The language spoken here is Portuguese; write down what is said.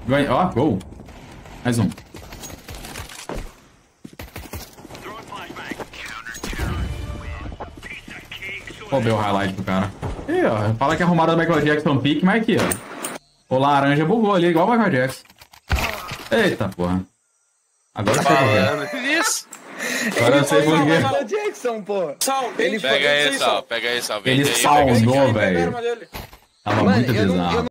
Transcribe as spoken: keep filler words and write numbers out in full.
Ganha. Ó, gol. Mais um. Vou ver o highlight do cara. Ih, ó. Fala que arrumaram o Michael Jackson pick, mas aqui, ó. O laranja bugou ali, igual o Michael Jackson. Eita, porra. Agora eu sei por quê. Isso. Agora eu sei por quê. Michael Jackson, pô. Ele pega aí, Sal. Pega aí, Sal. Ele salvou, velho. Tava muito bizarro.